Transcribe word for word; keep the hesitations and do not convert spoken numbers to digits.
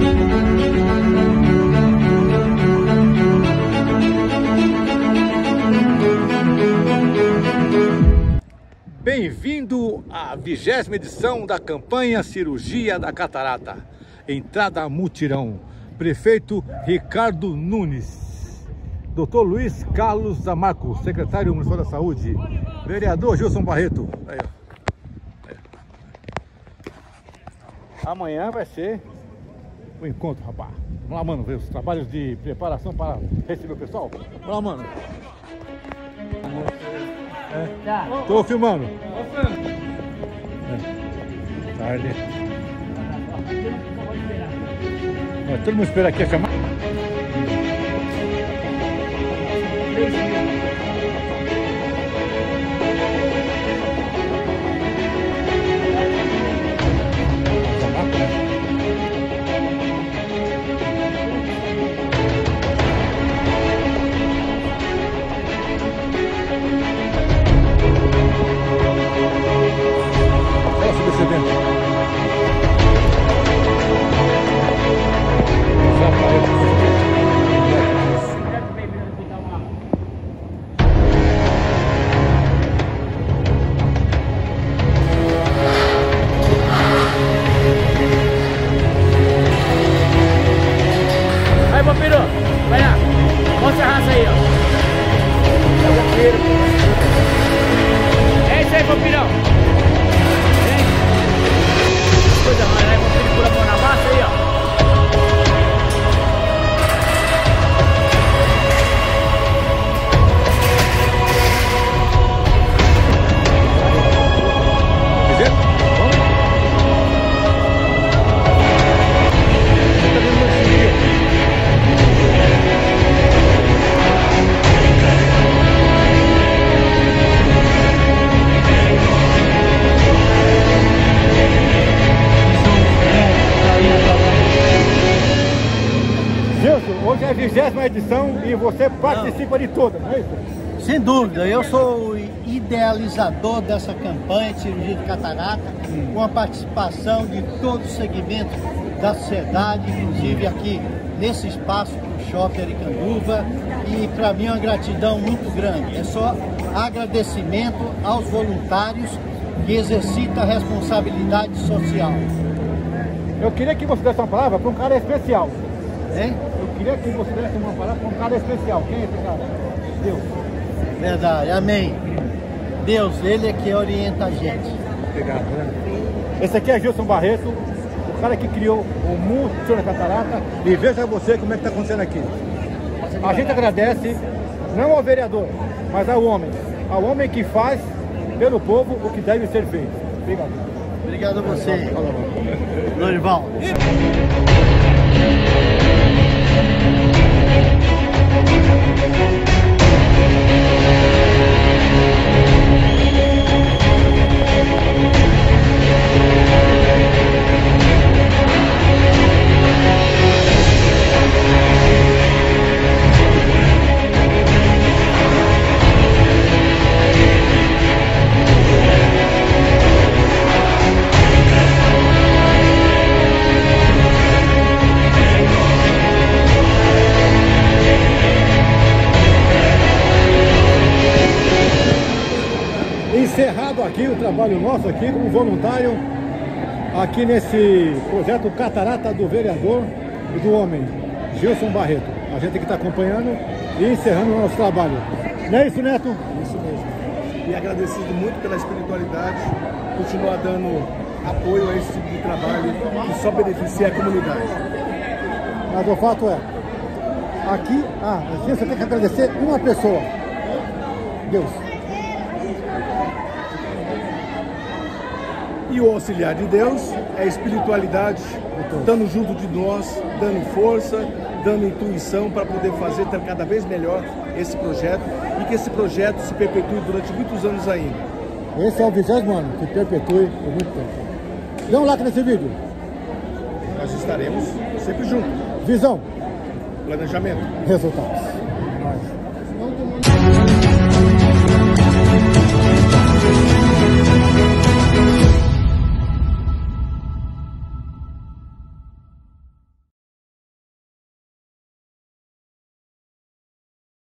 Bem-vindo à vigésima edição da campanha Cirurgia da Catarata. Entrada mutirão. Prefeito Ricardo Nunes. doutor Luiz Carlos Zamarco, secretário municipal da Saúde. Vereador Gilson Barreto. Aí, ó. Aí. Amanhã vai ser o encontro, rapaz. Vamos lá, mano, ver os trabalhos de preparação para receber o pessoal. Vamos lá, mano. É. Tô filmando. É. Tarde. É, todo mundo espera aqui a chamada. Hoje é a vigésima edição e você participa não. de todas, não é isso? Sem dúvida, eu sou o idealizador dessa campanha de cirurgia de catarata, hum. com a participação de todos os segmentos da sociedade, inclusive aqui nesse espaço do Shopping Aricanduva, e para mim é uma gratidão muito grande. É só agradecimento aos voluntários que exercitam a responsabilidade social. Eu queria que você desse uma palavra para um cara especial. Hein? Eu queria que você desse uma palavra para um cara especial. Quem é esse cara? Deus. Verdade, amém. Deus, Ele é que orienta a gente. Obrigado. Né? Esse aqui é Gilson Barreto, o cara que criou o Mutirão da Catarata. E veja você como é que está acontecendo aqui. A gente agradece, não ao vereador, mas ao homem. Ao homem que faz pelo povo o que deve ser feito. Obrigado. Obrigado a você, Lorival. Encerrado aqui o trabalho nosso aqui como voluntário aqui nesse projeto Catarata do Vereador e do Homem, Gilson Barreto. A gente aqui está acompanhando e encerrando o nosso trabalho. Não é isso, Neto? Isso mesmo. E agradecido muito pela espiritualidade, continuar dando apoio a esse tipo de trabalho que só beneficia a comunidade. Mas o fato é, aqui, ah, você tem que agradecer uma pessoa, Deus. E o auxiliar de Deus é a espiritualidade, dando junto de nós, dando força, dando intuição para poder fazer cada vez melhor esse projeto e que esse projeto se perpetue durante muitos anos ainda. Esse é o vigésimo ano, que perpetue por muito tempo. Dê um like nesse vídeo. Nós estaremos sempre juntos. Visão. Planejamento. Resultados. Nós.